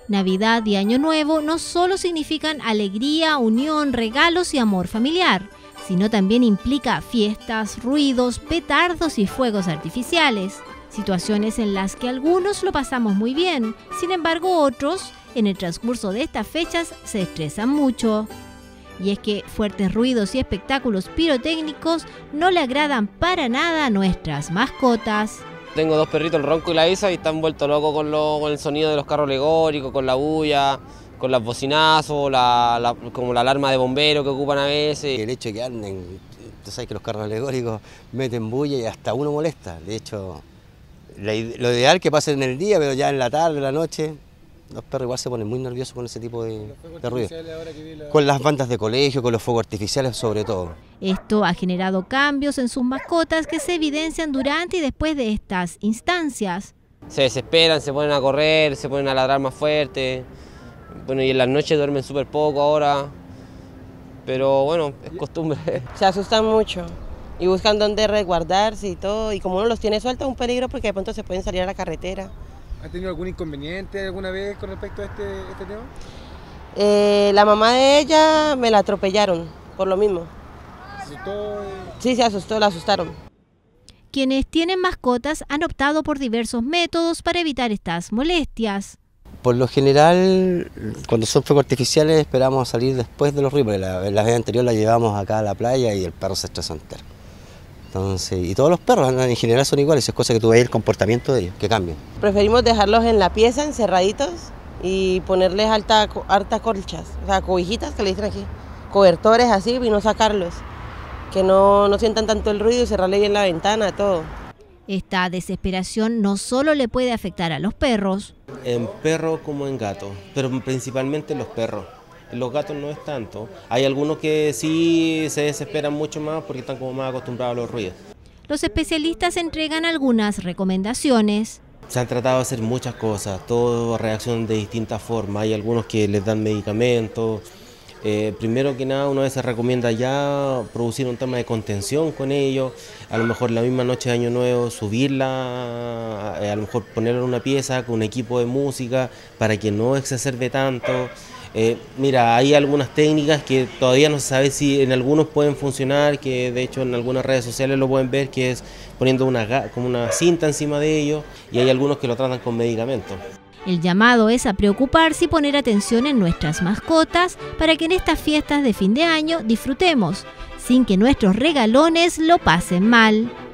Navidad y Año Nuevo no solo significan alegría, unión, regalos y amor familiar, sino también implica fiestas, ruidos, petardos y fuegos artificiales. Situaciones en las que algunos lo pasamos muy bien, sin embargo otros, en el transcurso de estas fechas, se estresan mucho. Y es que fuertes ruidos y espectáculos pirotécnicos no le agradan para nada a nuestras mascotas. Tengo dos perritos, el Ronco y la Isa, y están vueltos locos con el sonido de los carros alegóricos, con la bulla, con los bocinazos, como la alarma de bombero que ocupan a veces. El hecho de que anden, tú sabes que los carros alegóricos meten bulla y hasta uno molesta. De hecho, lo ideal es que pasen en el día, pero ya en la tarde, en la noche, los perros igual se ponen muy nerviosos con ese tipo de ruido. Con las bandas de colegio, con los fuegos artificiales sobre todo. Esto ha generado cambios en sus mascotas que se evidencian durante y después de estas instancias. Se desesperan, se ponen a correr, se ponen a ladrar más fuerte. Bueno, y en las noches duermen súper poco ahora, pero bueno, es costumbre. Se asustan mucho y buscan dónde resguardarse y todo, y como uno los tiene sueltos es un peligro porque de pronto se pueden salir a la carretera. ¿Ha tenido algún inconveniente alguna vez con respecto a este tema? La mamá de ella me la atropellaron, por lo mismo. ¿Se asustó? Sí, se asustó, la asustaron. Quienes tienen mascotas han optado por diversos métodos para evitar estas molestias. Por lo general, cuando son fuegos artificiales esperamos salir después de los ruidos, porque la vez anterior la llevamos acá a la playa y el perro se estresa entero. Entonces, y todos los perros en general son iguales, es cosa que tú veas el comportamiento de ellos, que cambia. Preferimos dejarlos en la pieza, encerraditos, y ponerles altas colchas, o sea, cobijitas que le dicen aquí, cobertores así, y no sacarlos, que no sientan tanto el ruido y cerrarle bien la ventana, todo. Esta desesperación no solo le puede afectar a los perros. En perros como en gatos, pero principalmente en los perros. En los gatos no es tanto. Hay algunos que sí se desesperan mucho más porque están como más acostumbrados a los ruidos. Los especialistas entregan algunas recomendaciones. Se han tratado de hacer muchas cosas, todo reaccionan de distintas formas. Hay algunos que les dan medicamentos. Primero que nada, una vez se recomienda ya producir un tema de contención con ellos, a lo mejor la misma noche de Año Nuevo subirla, a lo mejor ponerla en una pieza con un equipo de música para que no exacerbe tanto. Mira, hay algunas técnicas que todavía no se sabe si en algunos pueden funcionar, que de hecho en algunas redes sociales lo pueden ver, que es poniendo como una cinta encima de ellos, y hay algunos que lo tratan con medicamentos. El llamado es a preocuparse y poner atención en nuestras mascotas para que en estas fiestas de fin de año disfrutemos, sin que nuestros regalones lo pasen mal.